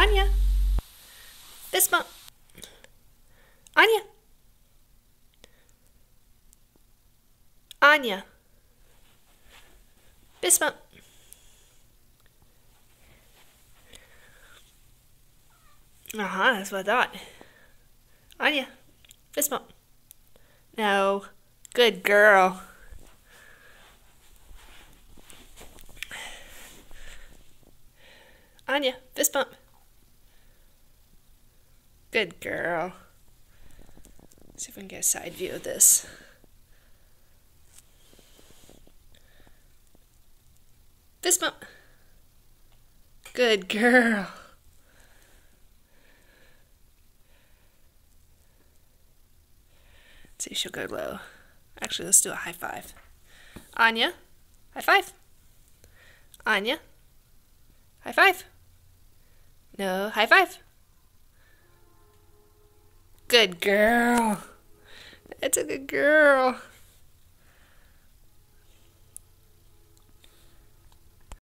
Anya, fist bump. Anya. Anya, fist bump. That's what I thought. Anya, fist bump. No, good girl. Anya, fist bump. Good girl. Let's see if we can get a side view of this. Fist bump. Good girl. Let's see if she'll go low. Actually, let's do a high five. Anya, high five. Anya, high five. No, high five. Good girl. That's a good girl.